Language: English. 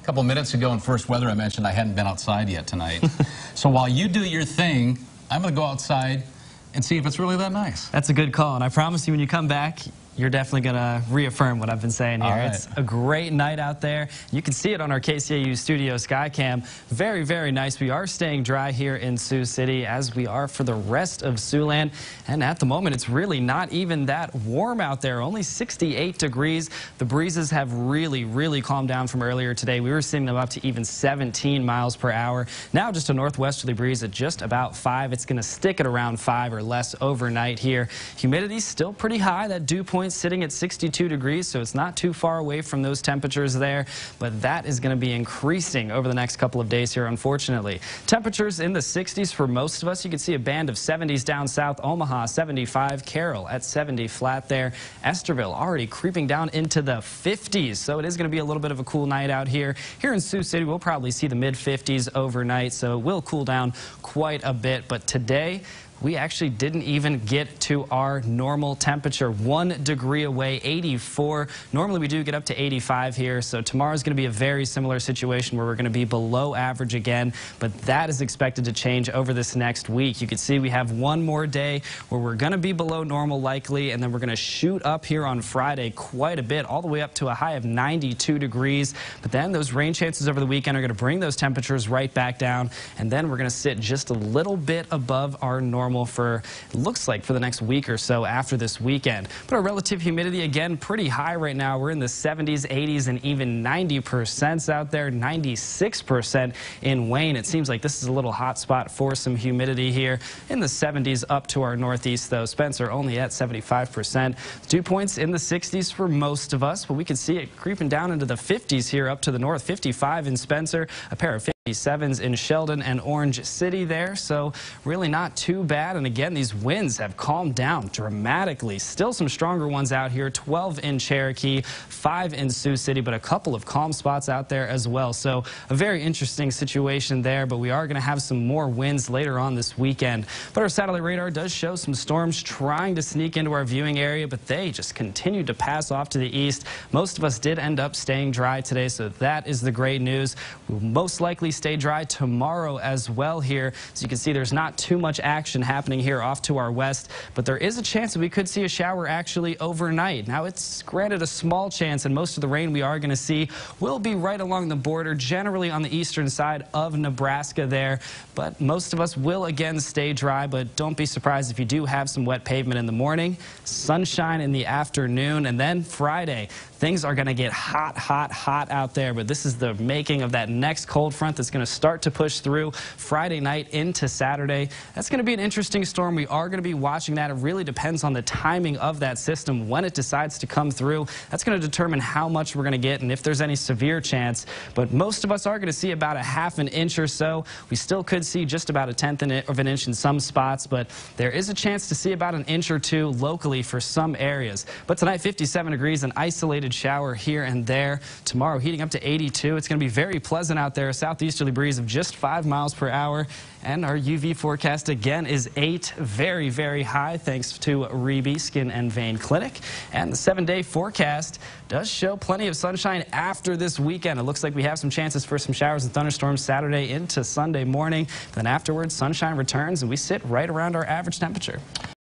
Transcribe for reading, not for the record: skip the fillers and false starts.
couple minutes ago in First Weather, I mentioned I hadn't been outside yet tonight. So while you do your thing, I'm going to go outside and see if it's really that nice. That's a good call, and I promise you when you come back, you're definitely going to reaffirm what I've been saying here. Right. It's a great night out there. You can see it on our KCAU studio Skycam. Very, very nice. We are staying dry here in Sioux City, as we are for the rest of Siouxland. And at the moment, it's really not even that warm out there. Only 68 degrees. The breezes have really, really calmed down from earlier today. We were seeing them up to even 17 miles per hour. Now just a northwesterly breeze at just about 5. It's going to stick at around 5 or less overnight here. Humidity's still pretty high. That dew point sitting at 62 degrees, so it's not too far away from those temperatures there, but that is going to be increasing over the next couple of days here, unfortunately. Temperatures in the 60s for most of us. You can see a band of 70s down south. Omaha 75, Carroll at 70 flat there. Esterville already creeping down into the 50s, so it is going to be a little bit of a cool night out here. Here in Sioux City, we'll probably see the mid-50s overnight, so it will cool down quite a bit, but today we actually didn't even get to our normal temperature. 1 degree away, 84. Normally we do get up to 85 here, so tomorrow's going to be a very similar situation where we're going to be below average again, but that is expected to change over this next week. You can see we have one more day where we're going to be below normal likely, and then we're going to shoot up here on Friday quite a bit, all the way up to a high of 92 degrees. But then those rain chances over the weekend are going to bring those temperatures right back down, and then we're going to sit just a little bit above our normal for, it looks like, for the next week or so after this weekend. But our relative humidity, again, pretty high right now. We're in the 70s, 80s, and even 90% out there, 96% in Wayne. It seems like this is a little hot spot for some humidity here. In the 70s up to our northeast, though. Spencer only at 75%. Dew points in the 60s for most of us, but we can see it creeping down into the 50s here up to the north. 55 in Spencer, a pair of 57s in Sheldon and Orange City there, so really not too bad. And again, these winds have calmed down dramatically. Still some stronger ones out here, 12 in Cherokee, 5 in Sioux City, but a couple of calm spots out there as well. So a very interesting situation there, but we are going to have some more winds later on this weekend. But our satellite radar does show some storms trying to sneak into our viewing area, but they just continue to pass off to the east. Most of us did end up staying dry today, so that is the great news. We'll most likely stay dry tomorrow as well here. As you can see, there's not too much action happening here off to our west, but there is a chance that we could see a shower actually overnight. Now, it's granted a small chance, and most of the rain we are going to see will be right along the border, generally on the eastern side of Nebraska there, but most of us will again stay dry. But don't be surprised if you do have some wet pavement in the morning, sunshine in the afternoon, and then Friday, things are going to get hot, hot, hot out there. But this is the making of that next cold front that's going to start to push through Friday night into Saturday. That's going to be an interesting storm. We are going to be watching that. It really depends on the timing of that system when it decides to come through. That's going to determine how much we're going to get and if there's any severe chance. But most of us are going to see about a ½ an inch or so. We still could see just about a 1/10 of an inch in some spots, but there is a chance to see about an inch or two locally for some areas. But tonight, 57 degrees, an isolated shower here and there. Tomorrow, heating up to 82. It's going to be very pleasant out there. Southeasterly breeze of just 5 miles per hour. And our UV forecast again is 8, very, very high, thanks to Reby Skin and Vein Clinic. And the 7-day forecast does show plenty of sunshine after this weekend. It looks like we have some chances for some showers and thunderstorms Saturday into Sunday morning. Then afterwards, sunshine returns and we sit right around our average temperature.